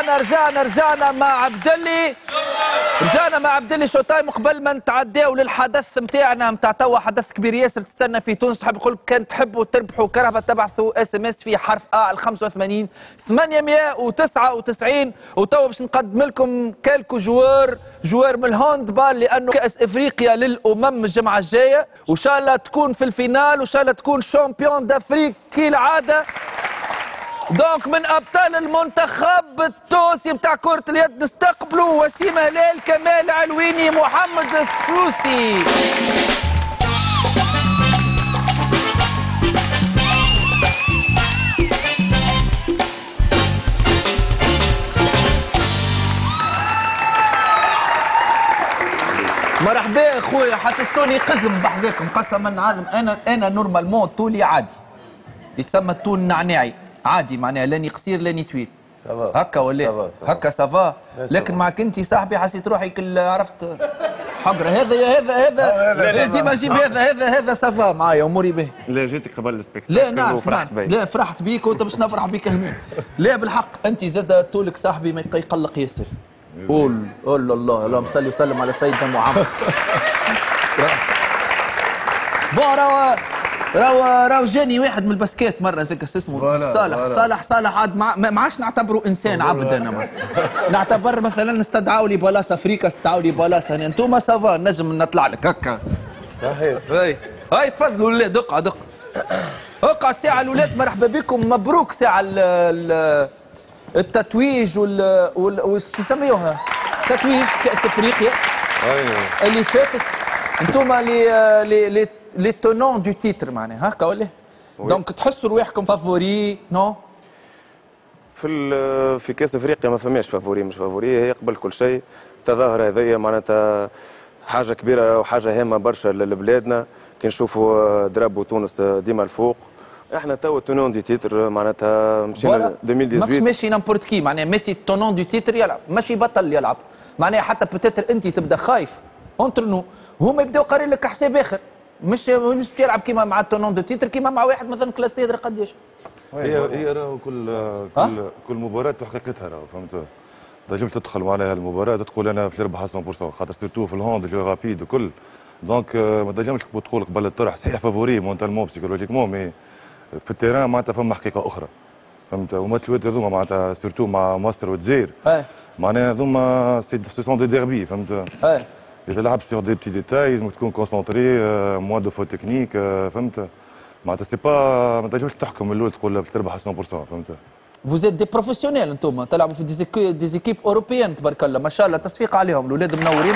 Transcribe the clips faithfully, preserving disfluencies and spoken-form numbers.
رجعنا رجعنا رجعنا مع عبدلي رجعنا مع عبدلي شو تايم. قبل ما نتعداو للحدث نتاعنا نتاع توا، حدث كبير ياسر تستنى في تونس. حاب نقول كان تحبوا تربحوا كرهبه تبعثوا اس ام اس في حرف ا على خمسة وثمانين ثمانمائة وتسعة وتسعين. وتوا باش نقدم لكم كالكو جوار جوار من الهاند بال، لانه كاس افريقيا للامم الجمعه الجايه، وان شاء الله تكون في الفينال، وان شاء الله تكون شامبيون دافريك كالعاده. دونك من ابطال المنتخب التونسي بتاع كرة اليد نستقبلوا وسيم هلال، كمال علويني، محمد السوسي. مرحبا اخويا، حسستوني قزم بحذاكم قسما عظم. انا انا نورمالمون طولي عادي، يتسمى الطول النعناعي عادي، معناها لاني قصير لاني طويل هكا ولا هكا سافا. لكن معك انت صاحبي حسيت روحي كل عرفت حقره. هذا هذا هذا ديما جيب هذا هذا هذا سافا معايا اموري باهي. لا جيتك قبل السبيكتاكل. لا نعم فرحت بيك. لا فرحت بيك وانت باش نفرح بيك هنا. لا بالحق انت زاد طولك صاحبي ما يقلق ياسر. قول قول الله اللهم صل وسلم على سيدنا محمد. بورا راهو راهو جاني واحد من الباسكيت مره ذاك اسمه صالح صالح صالح عاد ما عادش نعتبره انسان عبد. انا نعتبر مثلا نستدعوا لي بلاصه افريقيا، استدعوا لي بلاصه هنا. انتم سافا نجم نطلع لك هكا صحيح. هاي هاي تفضلوا الاولاد، اقعد اقعد اقعد ساعه الاولاد. مرحبا بكم، مبروك ساعه التتويج وال وال شو يسميوها تتويج كاس افريقيا اللي فاتت. انتم لي لي لي تونون دو تيتر معناها هكا ولا؟ دونك تحسوا رواحكم فافوري نو؟ في في كاس افريقيا ما فماش فافوري مش فافوري، هي قبل كل شيء التظاهره هذيا معناتها حاجه كبيره وحاجه هامه برشا لبلادنا. كي نشوفوا درابو تونس ديما الفوق، احنا تو تونون دو تيتر معناتها مشينا ألفين وثمانية عشر. ماكش ماشي نامبورت كي معناها ميسي تونون دو تيتر يلعب، ماشي بطل يلعب معناها. حتى بوتيتر انت تبدا خايف اونترنو، هما يبداو قارين لك حساب اخر، مش مش يلعب كيما مع التونون دو تيتر، كيما مع واحد مثلا كلاسي يدري قداش. هي هي راهو كل كل كل مباراه وحقيقتها راهو فهمت. تنجم تدخل معناها المباراه تقول انا باش نربح مية بالمية، خاطر سيرتو في الهوند جو رابيد وكل. دونك ما تنجمش تقول قبل الطرح صحيح فافوري مونتالمون بسيكولوجيكمون، مي في التيران معناتها فما حقيقه اخرى فهمت. وما الواد هذوما معناتها سيرتو مع مصر والجزائر معناها هذوما سي سون دي ديربي فهمت. إذا تلعب سيغ دي بتي ديتاي لازمك تكون كونسونطري، موان دو فو تكنيك فهمت. معناتها سي با ما تنجمش تحكم من الاول تقول باش تربح مية بالمية فهمت. فوزيت دي بروفيسيونيل انتم تلعبوا في دي زيكيب اوروبيان تبارك الله ما شاء الله، تصفيق عليهم الاولاد منورين.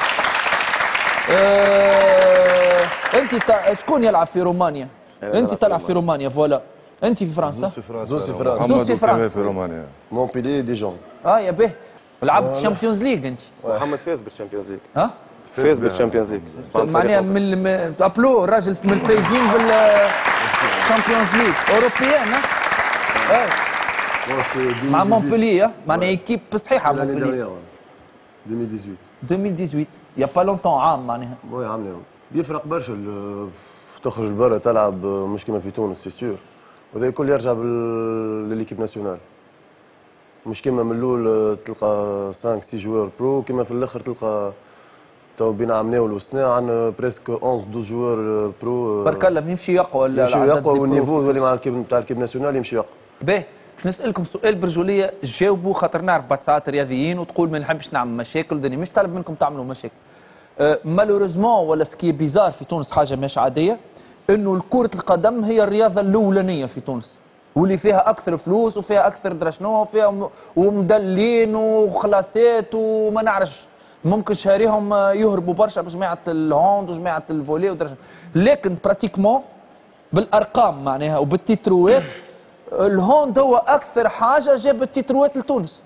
أه... انت تا... شكون يلعب في رومانيا؟ انت تلعب في رومانيا فوالا. انت في فرنسا؟ زوز في فرنسا. زوز في فرنسا في رومانيا. مونبيلي ديجون. اه يا به لعبت الشامبيونز ليج انت. محمد فاز بالشامبيونز ليج. ها؟ فاز بالشامبيونز ليج معناها من ابلو الراجل من الفايزين بالشامبيونز ليج اوروبيان. ها؟ مع مونبيلي معناها ايكيب صحيحه مونبيلي. ألفين وثمانية عشر. ألفين وثمانية عشر يا با لونتون عام معناها. وي عام بيفرق برشا باش تخرج لبرا تلعب مش كيما في تونس سي سيور، وهذا الكل يرجع لليكيب ناسيونال. مش كيما من الاول تلقى خمسة ستة جوار برو، كيما في الاخر تلقى تو بين عامنا والوسنا عندنا بريسك احد عشر اثنا عشر جوار برو. بارك الله يمشي يقوى يمشي يقوى والنيفو يولي مع الكيب نتاع الكيب ناسيونال يمشي يقوى. باهي باش نسالكم سؤال برجوليه جاوبوا، خاطر نعرف بعد ساعات رياضيين وتقول ما نحبش نعمل مشاكل دني، مش طالب منكم تعملوا مشاكل. أه مالوريزمون ولا سكي بيزار في تونس حاجه مش عاديه، انه كرة القدم هي الرياضه الاولانيه في تونس واللي فيها اكثر فلوس وفيها اكثر درا شنو، وفيها ومدلين وخلاصات وما نعرفش، ممكن شهريهم يهربوا برشا بجماعه الهوند وجماعه الفولي ودرا. لكن براتيكمون بالارقام معناها وبالتيتروات الهوند هو اكثر حاجه جابت تيتروات لتونس.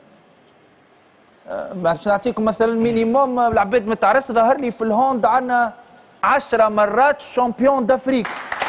باش نعطيكم مثلا مينيموم العباد ما تعرفش، ظهر لي في الهوند عندنا عشرة مرات شامبيون دافريك.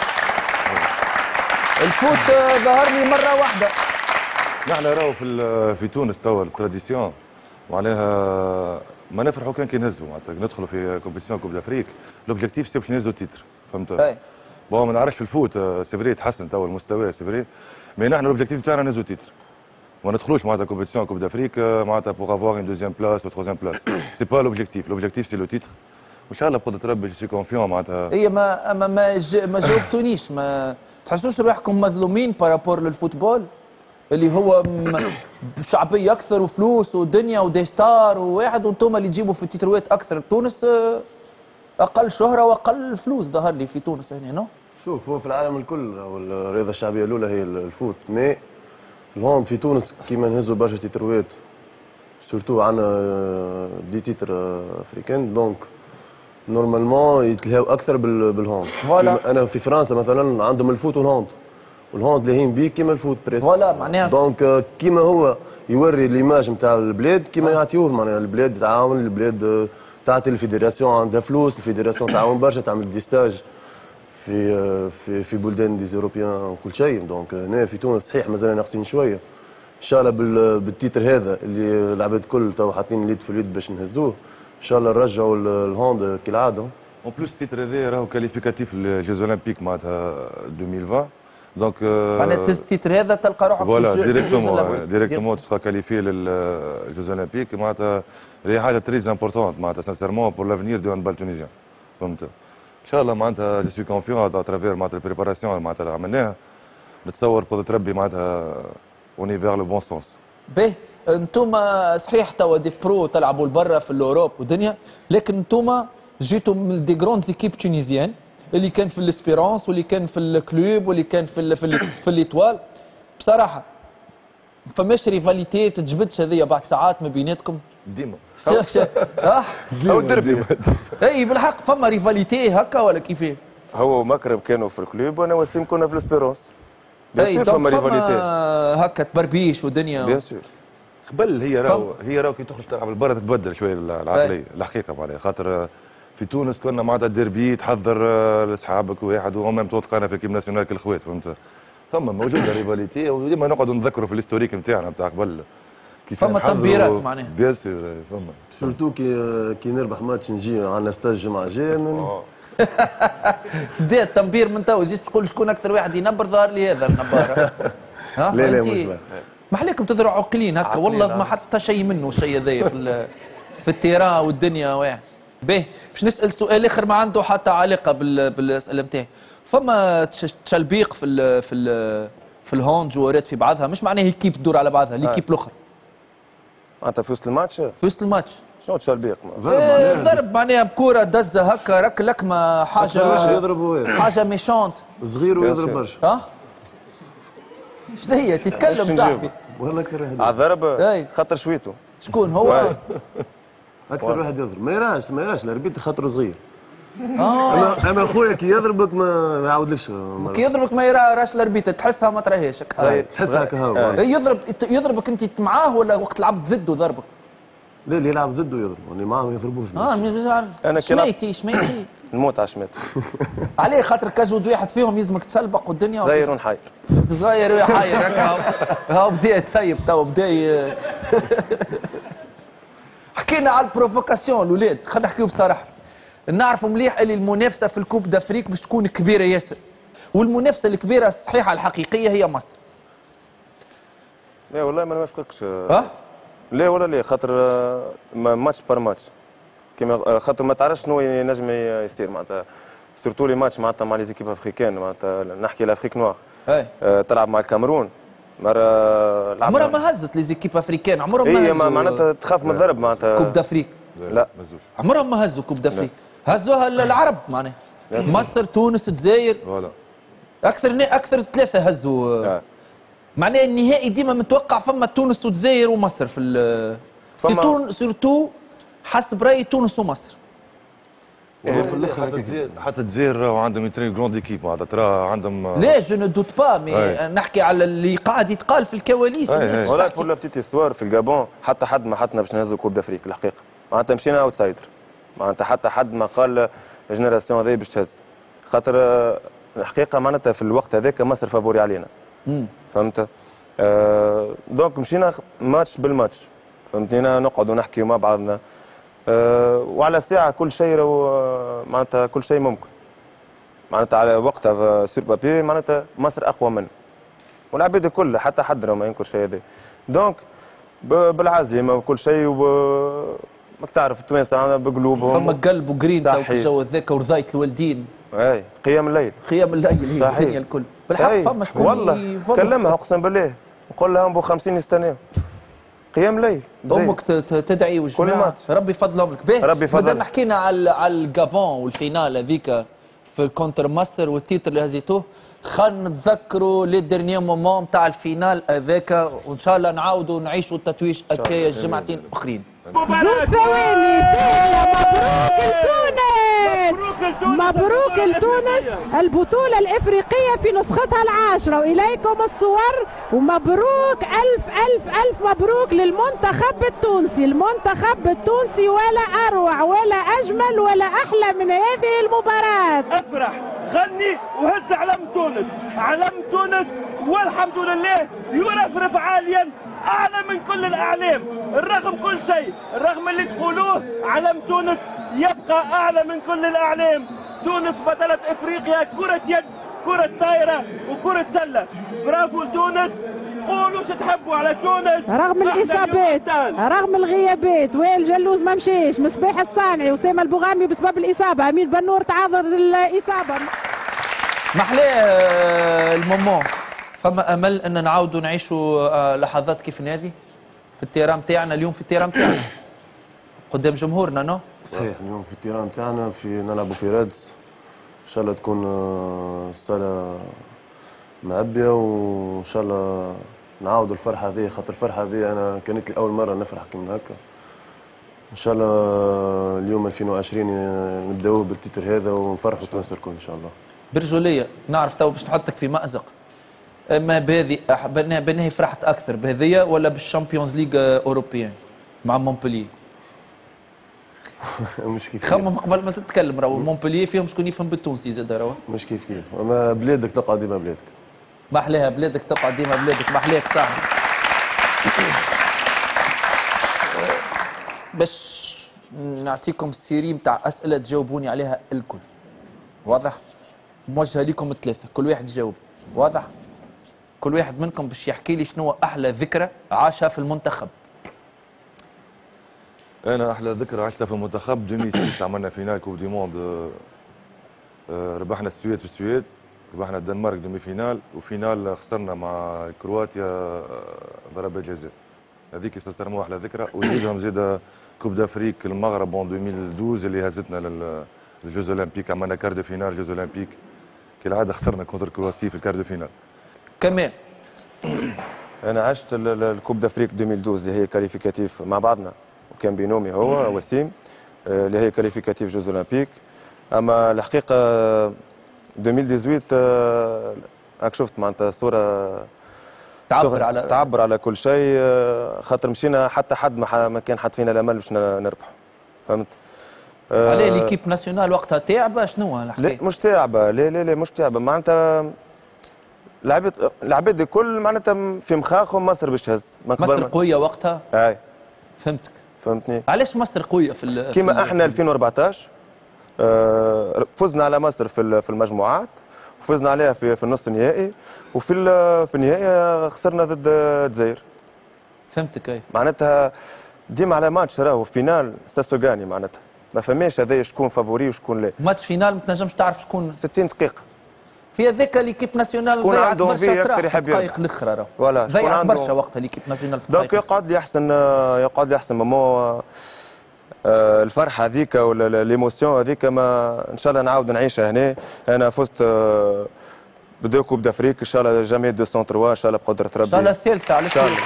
الفوت ظهر لي مره واحده. نحن راهو في في تونس توا التراديسيون معناها ما نفرحوا كان كي نهزوا معناتها ندخلوا في كومبيتيسيون كوب دافريك، لوبجيكتيف سي باش نهزوا تيتر فهمت. اي بون ما نعرفش في الفوت سي فري تحسن توا المستوى سي فري، مي نحن لوبجيكتيف تاعنا نهزوا تيتر ما ندخلوش معناتها كومبيتيسيون كوب دافريك معناتها بوغ افوار اون دوزيام بلاس و تروزيام بلاس سي با لوبجيكتيف لوبجيكتيف سي لو تيتر وان شاء الله بقدرة ربي سي كونفيون معناتها هي ما ما ما, ج... ما جاوبتونيش ما تحسوش روحكم مظلومين بارابور للفوتبول اللي هو م... شعبيه اكثر وفلوس ودنيا ودي ستار وواحد وانتم اللي تجيبوا في التتروات اكثر تونس اقل شهره واقل فلوس ظهر لي في تونس هنا نو شوف هو في العالم الكل الرياضه الشعبيه الاولى هي الفوت مي الهوند في تونس كيما نهزوا برشا تيتروات سورتو عندنا دي تيتر افريكان دونك نورمالمون يتلهاو اكثر بالهوند انا في فرنسا مثلا عندهم الفوت والهوند والهوند لاهين بيه كيما الفوت بريس فوالا معناها دونك كيما هو يوري ليماج نتاع البلاد كيما يعطيوه معناها البلاد تعاون البلاد تعطي الفيدراسيون عندها فلوس الفيدراسيون تعاون برشا تعمل دي ستاج في في في بلدان دي زوروبيان وكل شيء دونك هنا في تونس صحيح مازال ناقصين شويه ان شاء الله بالتيتر هذا اللي العباد الكل تو حاطين اليد في اليد باش نهزوه ان شاء الله نرجعوا الهوند كالعاده اون بلوس التيتر هذا راهو كاليفيكاتيف للجيز اولمبيك معناتها ألفين وعشرين دونك معناتها تهز التيتر هذا تلقى روحك فوالا ديريكتومون ديريكتومون تبقى كاليفي للجيز اولمبيك معناتها هي حاجه تريز امبورتونت معناتها سانسيرمون بور لافنير دو هاندبال تونيزيان فهمت ان شاء الله معناتها جو سوي كونفيون اترافير معناتها البريباراسيون معناتها اللي عملناها نتصور قدرة ربي معناتها اوني فيغ لو بون سونس. باهي انتم صحيح توا دي برو تلعبوا لبرا في الاوروب والدنيا لكن انتم جيتوا من دي جروند زيكيب تونيزيان اللي كان في الاسبيرونس واللي كان في الكلوب واللي كان في ال في, ال في الايطوال بصراحه فماش ريفاليتي تجبدش هذيا بعد ساعات ما بيناتكم ديما اه او الدربي اي بالحق فما ريفاليتي هكا ولا كيفاه؟ هو ومكرم كانوا في الكلوب وانا وسيم كنا في الاسبيرونس بيان اي سور فما ريفاليتي هكا تبربيش ودنيا بيان سور قبل هي راهو هي راهو كي تخرج تلعب البرا تتبدل شويه العقليه الحقيقه معناها خاطر في تونس كنا معناتها الديربي تحضر لاصحابك واحد وهم ميم تلقانا في كيم ناسيونال كالخوات فهمت ثم موجوده ريفاليتي وديما نقعدوا نذكروا في الهيستوريك نتاعنا نتاع قبل كيف فما تنبيرات معناها بيان سور فما سورتو كي كي نربح ماتش نجي عندنا ستاج الجمعه الجايه دا التنبير من تو جيت تقول شكون اكثر واحد ينبر ظهر لي هذا النبار ها لا لا مش ما عليكم تزرعوا عقلين هكا والله ما حتى شيء منه الشيء هذايا في في التيران والدنيا واحد باهي باش نسال سؤال اخر ما عنده حتى علاقه بالاسئله نتاعي فما تشلبيق في ال في ال في الهوند جوارات في بعضها مش معناه هيكيب تدور على بعضها ليكيب الاخرى معناتها في وسط الماتش في وسط الماتش شنو تشلبيق ضرب معناها بكره دزه هكا رك لكمه حاجه يضربوا حاجه ميشونت صغير ويضرب برشا ها شنو هي تتكلم صاحبي والله اكثر واحد على الضرب خاطر شويتو شكون هو اكثر واحد يضرب ما يراش ما يراش الاربيت خاطره صغير اه اما اما خويا كي يضربك ما يعاودلكش كي يضربك ما يرى راش الاربيته تحسها ما تراهيش تحسها هكا هو يضرب يضربك انت معاه ولا وقت لعبت ضده ضربك؟ لا اللي يلعب ضده يضرب اللي معاه ما يضربوش اه مش عارف انا شميتي شميتي نموت على شميت عليه خاطر كزود واحد فيهم يلزمك تسلبق والدنيا صغير ونحير صغير وحاير هكا هاو بدا يتسيب تو بدا حكينا على البروفوكاسيون الاولاد خلينا نحكيو بصراحه نعرفوا مليح اللي المنافسه في الكوب دافريك باش تكون كبيره ياسر والمنافسه الكبيره الصحيحه الحقيقيه هي مصر لا والله ما نوافقكش اه لا ولا لا خاطر ماتش بار ماتش كيما خاطر ما تعرفش شنو ينجم يصير معناتها سورتو لي ماتش معناتها مع لي زيكيب افريكان معناتها نحكي لافريك نوار أه تلعب مع الكاميرون مرة عمرها ما هزت لي زيكيب افريكان عمرها ما هزوا هي معناتها تخاف من الضرب معناتها كوب دافريك لا عمرها ما هزوا كوب دافريك هزوها العرب معناها مصر تونس الجزائر فوالا اكثر اكثر ثلاثه هزوا معناها النهائي ديما متوقع فما تونس والجزائر ومصر في ال سيرتو سيرتو حسب رايي تونس ومصر في الاخر حتى حتى الجزائر راهو عندهم يترين جروند ايكيب معناتها ترى عندهم لا جو نو دوت با مي نحكي على اللي قاعد يتقال في الكواليس الناس ولا بور لا بتيت استوار في الجابون حتى حد ما حطنا باش نهزوا كوب دافريك الحقيقه معناتها مشينا اوتسايدر معناتها حتى حد ما قال الجينيراسيون هذه باش تهز خاطر الحقيقه معناتها في الوقت هذاك مصر فافوري علينا فهمت آه دونك مشينا ماتش بالماتش فهمتني نقعدوا نحكيوا مع بعضنا آه وعلى ساعه كل شيء معناتها كل شيء ممكن معناتها على وقتها سور بابي معناتها مصر اقوى من والعباد الكل حتى حد ما ينكر شيء هذا. دونك بالعزيمه وكل شيء وب... ماك تعرف التوانسه بقلوبهم فما قلب وجرينتا وفي الجو هذاك ورضاية الوالدين. اي قيام الليل قيام الليل هي الدنيا الكل بالحق. فما شكون والله كلمها اقسم بالله نقول لها ابو خمسين يستناو قيام الليل. امك تدعي والجماعه ربي يفضلهم لك. باهي ربي يفضل. بدنا حكينا على على الجابون والفينال هذيك في الكونتر ماستر والتيتر اللي هزيتوه. خلينا نتذكروا لي ديرنيي مومون نتاع الفينال هذاك وان شاء الله نعاودوا نعيشوا التتويج هكايا جمعتين اخرين. زوج ثواني. مبروك لتونس. مبروك لتونس البطولة الإفريقية في نسختها العاشرة وإليكم الصور ومبروك ألف ألف ألف مبروك للمنتخب التونسي. المنتخب التونسي ولا أروع ولا أجمل ولا أحلى من هذه المباراة. افرح غني وهز علم تونس. علم تونس والحمد لله يرفرف عاليا أعلى من كل الأعلام. الرغم كل شيء الرغم اللي تقولوه علم تونس يبقى أعلى من كل الأعلام. تونس بطلة إفريقيا كرة يد كرة طايرة وكرة سلة. برافو لتونس. قولوا شو تحبوا على تونس رغم الإصابات رغم الغيابات. وائل جلوز ما مشيش. مصباح الصانعي وسام البوغامي بسبب الإصابة. أمين بنور تعذر الإصابة. محلاه المومون. فما امل ان نعاودوا نعيشوا لحظات كيف هذه في التيران تاعنا اليوم في التيران تاعنا قدام جمهورنا. نو صحيح اليوم في التيران تاعنا في نلعبوا في رادس ان شاء الله تكون الصاله معبيه وان شاء الله نعاودوا الفرحه هذه خاطر الفرحه هذه انا كانت لي اول مره نفرح كيما هكا. ان شاء الله اليوم ألفين وعشرين نبداوه بالتيتر هذا ونفرحوا التوانسه الكل ان شاء الله. برجوليه نعرف تو باش نحطك في مأزق. اما بهذه بنهي فرحت اكثر بهذية ولا بالشامبيونز ليغ اوروبيان مع مونبلييه؟ مش كيف خمم قبل ما تتكلم. راهو مونبلييه فيهم شكون يفهم بالتونسي زاد. راهو مش كيف كيف. اما بلادك تقعد ديما بلادك. ما احلاها بلادك تقعد ديما بلادك. ما احلاك صاحبي. باش نعطيكم السيري نتاع اسئله تجاوبوني عليها الكل. واضح؟ موجهه لكم الثلاثه كل واحد يجاوب. واضح؟ كل واحد منكم باش يحكي لي شنو احلى ذكرى عاشها في المنتخب. انا احلى ذكرى عشتها في المنتخب ألفين وستة عملنا فينال كوب دي موند. ربحنا السويد في السويد. ربحنا الدنمارك دومي فينال وفينال خسرنا مع كرواتيا ضربات جزاء. هذيك سيسترمو احلى ذكرى. وزيدهم زيد كوب دافريك المغرب ألفين واثني عشر اللي هزتنا للجوز اولمبيك. عملنا كاردو فينال جوز اولمبيك كالعاده خسرنا كونتر كرواتيا في الكاردو فينال. كمان انا عشت الكوب دافريك ألفين واثني عشر اللي هي كاليفيكاتيف مع بعضنا وكان بينومي هو وسيم اللي هي كاليفيكاتيف جوز اولمبيك. اما الحقيقه ألفين وثمانية عشر راك شفت معناتها صوره تعبر على تعبر على كل شيء خاطر مشينا حتى حد ما كان حط فينا الامل باش نربحوا. فهمت؟ عليه ليكيب ناسيونال وقتها تعبه شنو الحكايه؟ لا مش تعبه. لا لا لا مش تعبه معناتها العباد العباد الكل معناتها في مخاخهم مصر باش تهز. مصر قويه وقتها؟ اي فهمتك. فهمتني. علاش مصر قويه في كيما احنا ألفين وأربعطاش آه فزنا على مصر في في المجموعات وفزنا عليها في في النصف النهائي وفي في النهائي خسرنا ضد الجزائر. فهمتك. اي معناتها ديما على ماتش راهو فينال ساسوغاني معناتها ما فماش هذايا شكون فافوري وشكون لا. ماتش فينال ما تنجمش تعرف شكون. ستين دقيقه في هذاك ليكيب ناسيونال شكون عنده فيه اكثر يحب دقائق الاخرى راه ولا ضيعت برشا وقتها ليكيب ناسيونال في دونك يقعد لي احسن يقعد لي احسن مو الفرحه هذيك ولا ليموسيون هذيك ما ان شاء الله نعاود نعيشها هنا. انا فزت بدو كوب دافريك ان شاء الله جامي مئتين وثلاثة ان شاء الله بقدره ربي. ان شاء الله الثالثه على خير. ان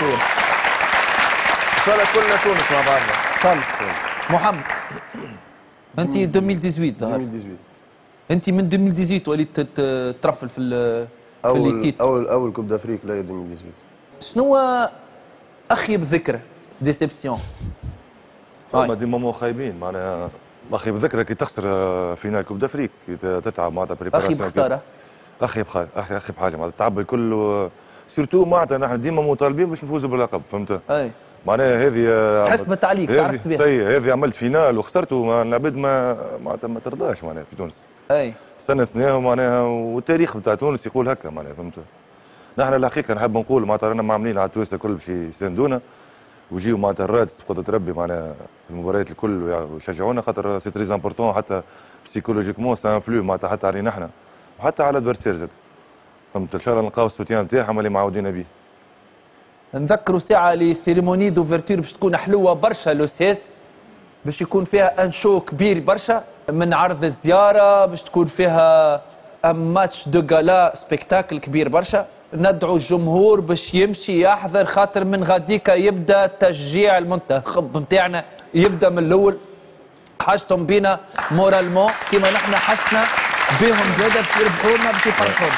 شاء الله كلنا تونس مع بعضنا ان شاء الله. محمد انت ألفين وثمانية عشر ظهر ألفين وثمانية عشر انت من ألفين وثمانية عشر وليت تترفل في في اول اول اول كوب دافريك لا ألفين وثمانية عشر. شنو اخيب ذكرى ديسيبسيون؟ فما دي مومون خايبين معناها اخيب ذكرى كي تخسر فينال كوب دافريك كي تتعب معناتها بريباراسيون. اخيب خساره. اخيب اخيب حاجه معناتها التعب الكل سيرتو معناتها نحن ديما مطالبين باش نفوزوا باللقب. فهمت؟ اي معناها هذه تحس بالتعليق تعرفت بها. هذه هذه عملت فينال وخسرته العباد ما معناتها ما ترضاش معناها في تونس. اي استنى سناهم معناها والتاريخ بتاع تونس يقول هكا معناها. فهمت؟ نحن الحقيقه نحب نقول معناتها رانا معاملين على التوانسه الكل باش يساندونا ويجيو معناتها الرادس بقدره ربي معناها في المباريات الكل ويشجعونا خاطر سي تري امبورتون حتى بسيكولوجيكمون سا انفلو معناتها حتى علينا احنا وحتى على الادفيرسير زاد فهمت ان شاء الله نلقاو السوتيان نتاعهم اللي معودين به. نذكروا ساعه لي سيريموني دوفرتور باش تكون حلوه برشا لو سيس باش يكون فيها ان شو كبير برشا من عرض الزياره باش تكون فيها ماتش دو غالا سبيكتاكل كبير برشا. ندعو الجمهور باش يمشي يحضر خاطر من غاديكا يبدا تشجيع المنتخب نتاعنا يبدا من الاول. حاجتهم بينا مورالمون كيما نحن حسنا بهم زاده باش يربحوا لنا باش يفرحونا.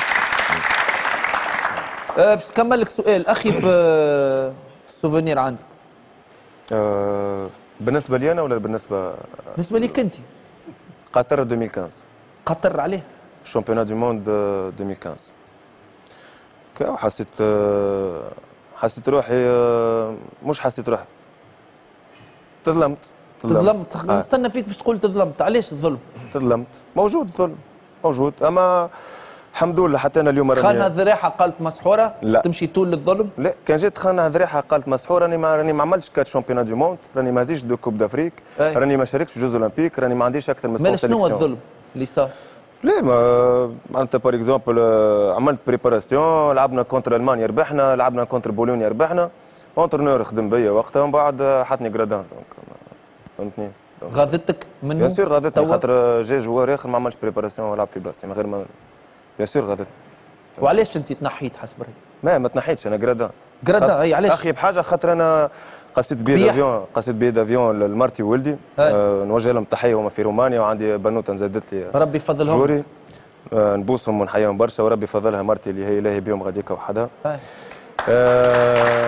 أه باش نكمل لك سؤال اخي بالسوفونير عندك. أه بالنسبه لي انا ولا بالنسبه بالنسبه ليك انت؟ قطر ألفين وخمسطاش. قطر عليه؟ شامبيونات دو موند ألفين وخمسطاش. حسيت حسيت روحي مش حسيت روحي تظلمت تظلمت نستنى فيك باش تقول تظلمت. علاش الظلم؟ تظلمت موجود الظلم موجود اما الحمد لله حتى انا اليوم خانها ذريحه قالت مسحوره؟ لا تمشي طول للظلم؟ لا كان جيت خانها ذريحه قالت مسحوره راني ما راني ما عملتش كات شامبيونات دو موند راني ما زيدش دو كوب دافريك راني ما شاركتش في جوز اولمبيك راني ما عنديش اكثر من سون سيليكسيون. شنو هو الظلم اللي صار؟ لا ما معناتها بار اكزومبل عملت بريباراسيون لعبنا كونتر المانيا ربحنا لعبنا كونتر بولونيا ربحنا اونترنور خدم بيا وقتها ومن بعد حطني جرادان فهمتني. غاضتك منه؟ بيان سور غاضتني خاطر جا جوار اخر ما عملش بريباراسيون ولعب في بلاصتي من غير ما بيان سور غاضتني. وعلاش انت تنحيت حسب رايك؟ ما ما تنحيتش انا جرادان. جرادان اي علاش؟ اخي بحاجه خاطر انا قصيت بي دافيون قصيت بي دافيون لمرتي وولدي أه نوجه لهم تحيه هما في رومانيا وعندي بنوته نزادت لي ربي يفضلهم جوري أه نبوسهم ونحييهم برشا وربي يفضلها مرتي اللي هي الهي بيوم غاديكا وحدها. أه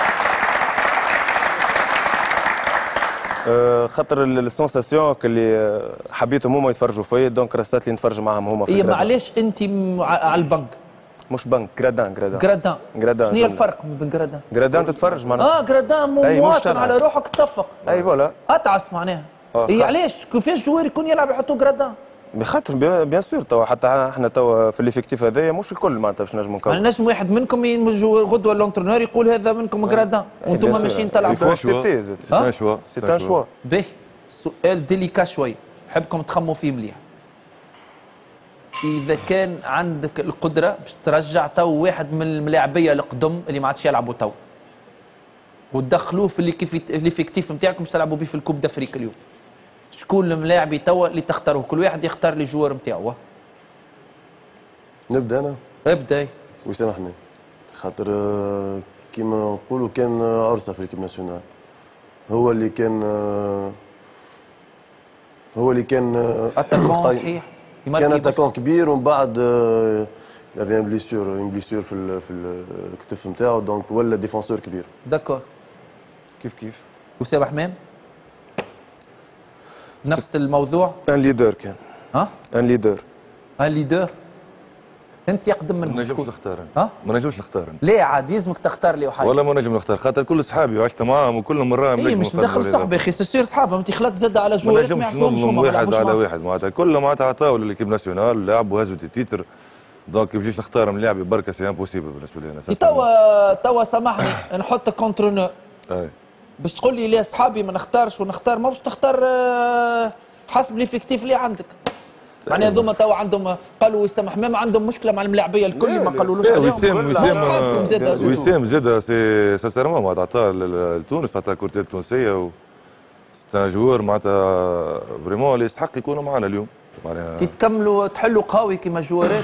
أه خاطر السونساسيون اللي حبيتهم هما يتفرجوا فيا دونك رسات لي نتفرج معاهم هما في اي معليش انت على البنك مش بنك جرادان جرادان جرادان جرادان شنو هي الفرق بين جرادان؟ جرادان تتفرج معناها اه جرادان مواطن على روحك تصفق اي فوالا اتعس معناها. اي علاش كيفاش جوار يكون يلعب يحطوا جرادان؟ بخاطر بيان سور توا حتى احنا توا في الافكتيف هذايا مش الكل معناتها باش نجموا نكون. يعني نجم واحد منكم ينجو غدوه لونترونور يقول هذا منكم جرادان وانتم ماشيين تلعبوا. سي ان شوا سي ان شوا. باهي سؤال ديليكا شوي نحبكم تخموا فيه مليح. اذا كان عندك القدره باش ترجع تو واحد من الملاعبيه القدم اللي ما عادش يلعبوا تو وتدخلوه في الافكتيف نتاعكم باش تلعبوا به في الكوب دافريك اليوم، شكون الملاعبي توا اللي تختاروه؟ كل واحد يختار لي جوار نتاعو. نبدا انا؟ ابدا. ويسامحني خاطر كيما نقولوا كان عرسه في الكيب ناسيونال. هو اللي كان هو اللي كان اتاكون صحيح كان اتاكون كبير ومن بعد يافي ان بليسيور ان بليسيور في في الكتف نتاعو دونك ولا ديفونسور كبير. داكور. كيف كيف. وسام حمام نفس الموضوع. ان ليدر كان. ها؟ ان ليدر. ان ليدر. انت يقدم من ما نجمش نختار. ها؟ ما نجمش نختار. ليه عاد يلزمك تختار لي واحد؟ ولا ما نجم نختار خاطر كل صحابي وعشت معاهم وكل مره اي مش مدخل صحبه يا اخي سير صحابه انت خلطت زاد على جوار ما نجمش نظلم واحد على واحد معناتها كلهم معناتها عطاو للكيب ناسيونال لعبوا هزوا التيتر دونك باش نختار من لاعبي بركه سي امبوسيبل بالنسبه لي انا. توا توا سامحني نحط كونترونور اي باش تقول لي ليه اصحابي ما نختارش ونختار ما باش تختار حسب ليفيكتيف اللي عندك. معناها هذوما توا عندهم قالوا وسام حمام عندهم مشكله مع الملاعبيه الكل اللي ما قالولوش عليهم. وسام وسام زاد وسام زاد سي سانسيرمون معناتها عطاه لتونس عطاه الكرة التونسيه و سي جوار معناتها فريمون اللي يستحق يكونوا معنا اليوم. معناها كي تكملوا تحلوا قوي كيما جوارات.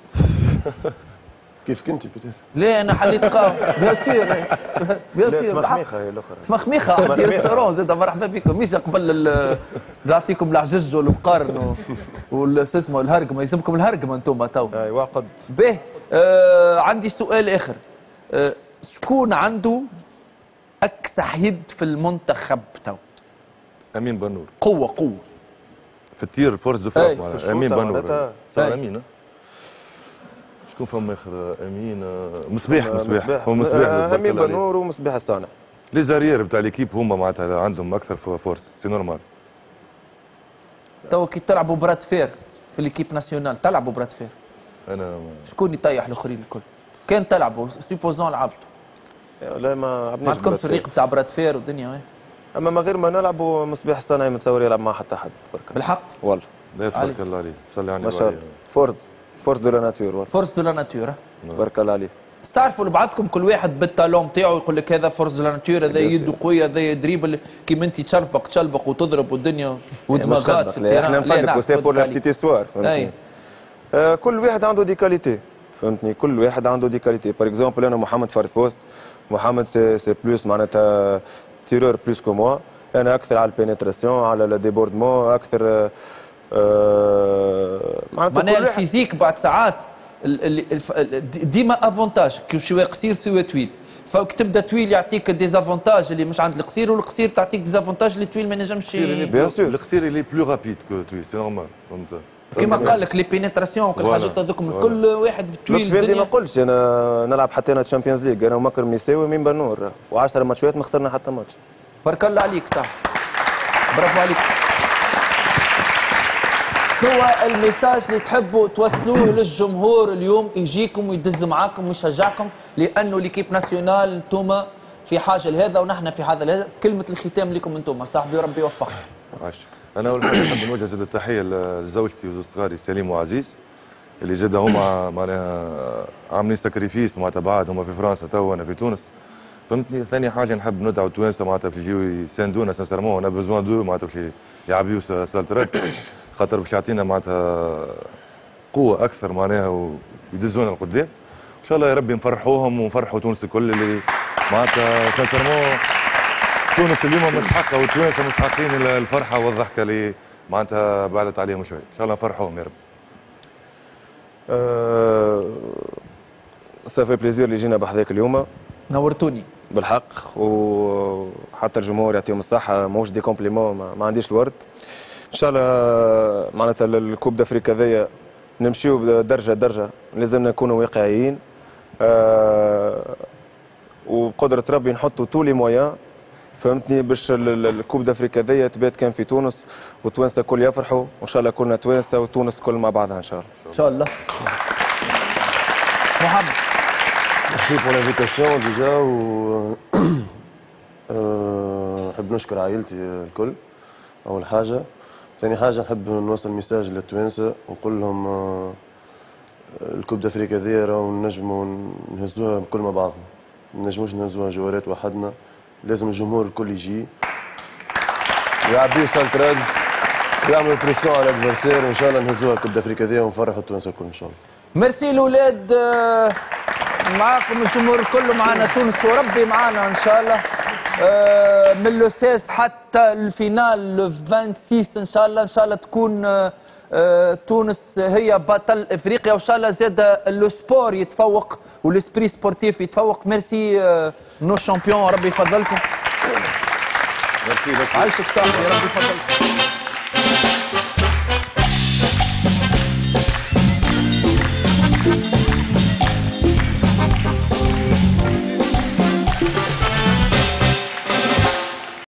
كيف كنتي بتاث؟ ليه انا حليت قهوه بيان سور بيان سور. تمخميخه هي الاخرى. تمخميخه عندي ريستورون زاد مرحبا بكم مش قبل نعطيكم العجج والمقارن والس اسمه الهرقمه يلزمكم الهرقمه انتم تو. اي واقد. باهي آه عندي سؤال اخر. آه شكون عنده اكسح يد في المنتخب تو؟ امين بنور. قوه قوه في التير فورس دو فراب امين بنور. صار امين شكون فما اخر امين مصباح مصباح هو مصباح امين بنور ومصباح الصانع. لي زاريير نتاع ليكيب هما معناتها عندهم اكثر فورس سي نورمال. تو كي تلعبوا براد فير في ليكيب ناسيونال تلعبوا براد فير انا شكون يطيح الاخرين الكل؟ كان تلعبوا سيبوزون لعبتوا لا ما عبناش ما عندكمش فريق بتاع براد فير والدنيا. اما ما غير ما نلعبوا مصباح الصناعي متصور يلعب مع حتى حد برك. بالحق والله لا تبارك الله عليه صلي على ما شاء الله. فورس فورس دو لا ناتور. فورس دو لا ناتور بارك الله عليه. تعرفوا بعضكم كل واحد بالتالون نتاعو يقول لك هذا فورس دو لا ناتور، هذا يده قويه، هذا دريبل كيما انت تشلبق تشلبق وتضرب والدنيا ودماغات في التيران. احنا نفدك سي بور لا بتيت استوار فهمتني. آه كل واحد عنده دي كاليتي فهمتني، كل واحد عنده دي كاليتي. باغ اكزومبل انا محمد فارد بوست، محمد سي سي بلوس معناتها تيرور بلوس كو موا، انا اكثر على البينيتراسيون على الديبوردمون اكثر. آه معناها الفيزيك بعد ساعات ديما افونتاج شويه قصير شويه طويل، فوق تبدا طويل يعطيك ديزافونتاج اللي مش عند القصير، والقصير تعطيك ديزافونتاج اللي طويل ما ينجمش. بيان سور القصير اللي بلو رابيد كو طويل سي نورمال فهمت. كيما قال لك لي بينيتراسيون وكل حاجات هذوك كل واحد طويل. الدنيا ما نقولش انا نلعب حتى انا تشامبيونز ليج انا ومكر ميساوي ومين بنور و10 ماتشات ما خسرنا حتى ماتش. بارك الله عليك صح، برافو عليك. شنو هو الميساج اللي تحبوا توصلوه للجمهور اليوم يجيكم ويدز معاكم ويشجعكم، لانه ليكيب ناسيونال انتم في حاجه لهذا ونحن في حاجه لهذا. كلمه الختام لكم انتم صاحبي وربي يوفقكم. عاشك. انا اول حاجه نحب نوجه زاد التحيه لزوجتي وزوج صغاري سليم وعزيز اللي زاد هما معناها عاملين ساكريفيس معناتها بعد هما في فرنسا تو وانا في تونس فهمتني. ثاني حاجه نحب ندعو التوانسه معناتها باش يجيو يساندونا سانسيرمون، انا بوزوان دو معناتها باش يعبيو سالة رقص خاطر باش يعطينا معناتها قوه اكثر معناها ويدزونا لقدام ان شاء الله. يا ربي نفرحوهم ونفرحوا تونس الكل اللي معناتها سانسيرمون تونس اليوم مستحقه والتوانسه مستحقين الفرحه والضحكه اللي معناتها بعدت عليهم شوي، ان شاء الله نفرحوهم يا رب. أه صافي بليزير اللي جينا بحذاك اليوم، نورتوني بالحق، وحتى الجمهور يعطيهم الصحه ماهوش دي كومبليمون، ما, ما عنديش الورد. ان شاء الله معناتها الكوب دافريك هذايا نمشيو درجه درجه، لازمنا نكونوا واقعيين أه وبقدره ربي نحطوا تو لي مويان فهمتني باش الكوب دافريك هذايا تبات كان في تونس والتوانسه الكل يفرحوا، وان شاء الله كلنا توانسه وتونس الكل مع بعضها ان شاء الله. ان شاء الله. محمد ميرسي بور لانفيتاسيون ديجا، و نحب نشكر عائلتي الكل اول حاجه. ثاني حاجه نحب نوصل ميساج للتوانسه ونقول لهم الكوب دافريك هذايا راهو نجموا نهزوها بكل مع بعضنا، ما نجموش نهزوها جوارات وحدنا، لازم الجمهور الكل يجي ويعبيو سالة رادز ويعملوا بريسيون على الادفرسير، وان شاء الله نهزوها الكوب دافريكا هذيا ونفرحوا التوانسه الكل ان شاء الله. ميرسي الاولاد، معاكم الجمهور الكل، معنا تونس وربي معنا ان شاء الله من لو ستة حتى الفينال لو ستة ان شاء الله. ان شاء الله تكون تونس هي بطل افريقيا، وان شاء الله زاد لو سبور يتفوق والسبري سبورتيف يتفوق. ميرسي نو شامبيون، ربي يفضلكم. ميرسي لك، عايشك صاحبي، ربي يفضلكم.